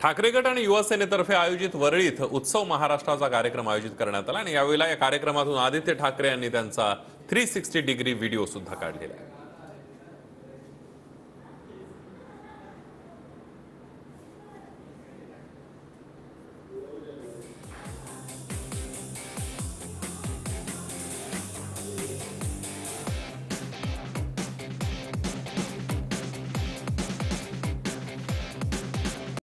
ठाकरे गट आणि युवा सेनेतर्फे आयोजित वरळी इथं उत्सव महाराष्ट्राचा कार्यक्रम आयोजित करण्यात आला आणि यावेळेला या कार्यक्रमातून आदित्य ठाकरे यांनी त्यांचा 360 डिग्री व्हिडिओ सुद्धा काढलेला आहे।